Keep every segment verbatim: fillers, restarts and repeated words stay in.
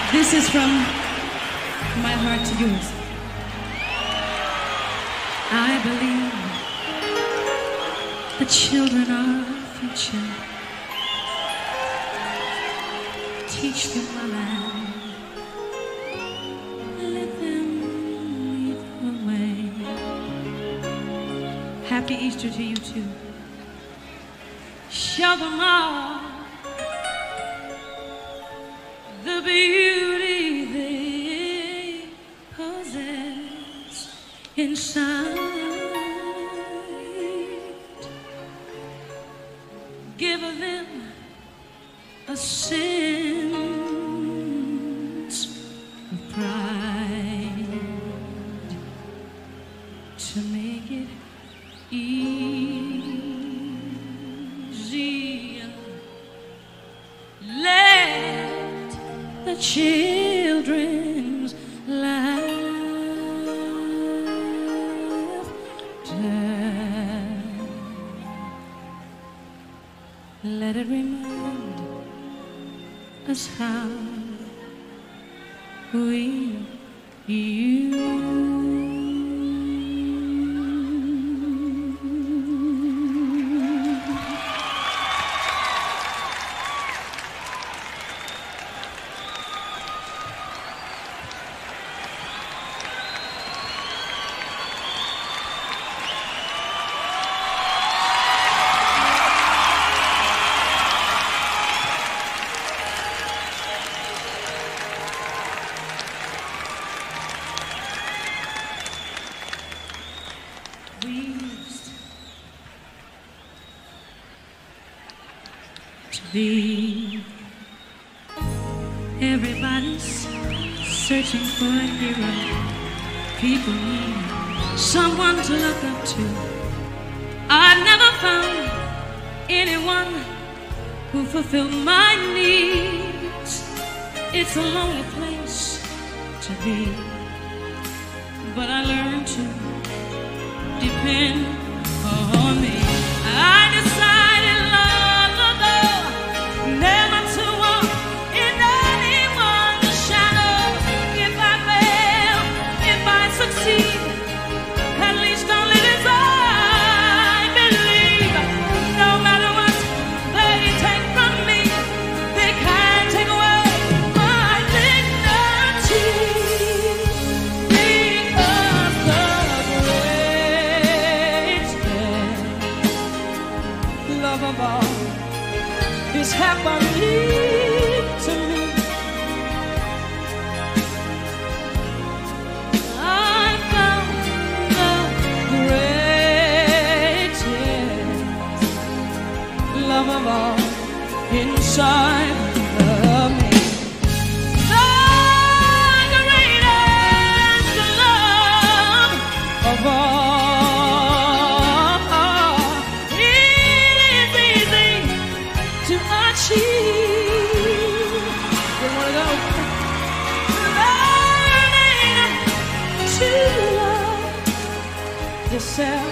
This is from my heart to yours. I believe the children are our future. Teach them my land. Let them lead the way. Happy Easter to you too. Show them all the beauty they possess inside. Give them a sense of pride to make it easier. Let the children's laughter, let it remind us how we used. We used to be everybody's searching for a hero. People need someone to look up to. I never found anyone who fulfilled my needs. It's a lonely place to be, but I learned to depend on me. I decided long ago never to walk in anyone's shadow. If I fail, if I succeed, at least I'll live as I believe. No matter what they take from me, they can't take away my dignity. Because the love of all is happening to me. I found the greatest love of all inside of me. The greatest love of all. Yourself.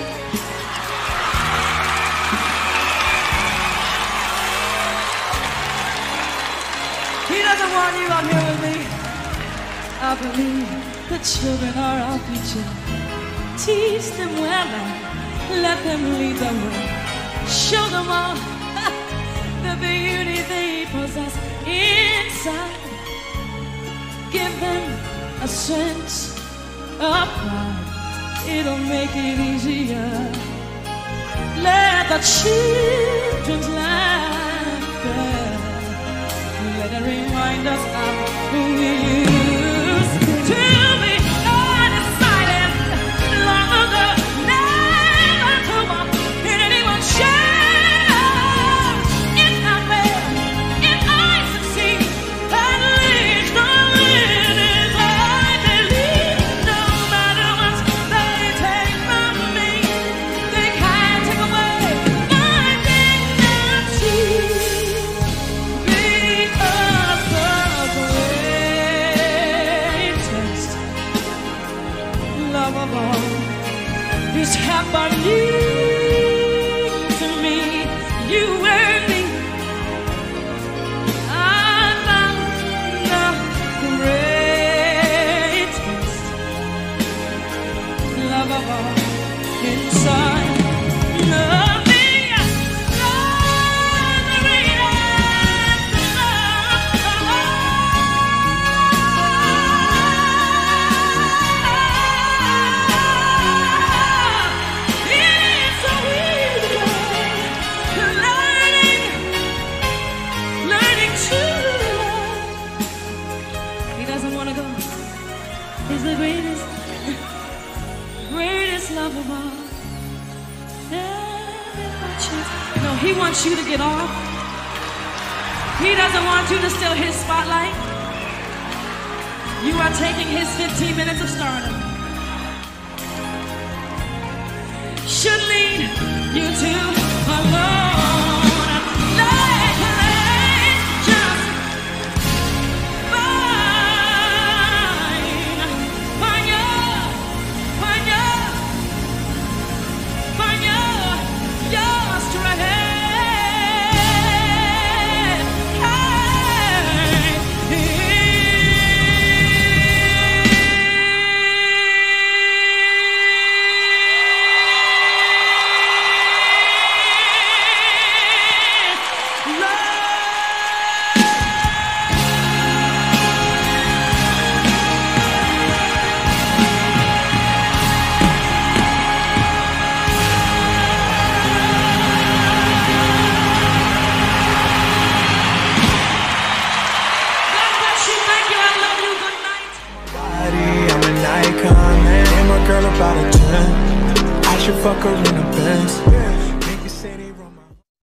He doesn't want you out here with me. I believe the children are our future. Teach them well and let them lead the way. Show them all the beauty they possess inside. Give them a sense of pride. It'll make it easier. Let the children's laughter, let it remind us of who we used to be. I decided long ago never to walk in anyone's shadow. If I fail, if I succeed, at least I'll live as I believe. No matter what they take from me, they can't take away my dignity. Because the doesn't want to go. He's the greatest, greatest love of all. No, he wants you to get off. He doesn't want you to steal his spotlight. You are taking his fifteen minutes of stardom. Should lead you to alone. Girl about a ten, I should fuck her in a Benz.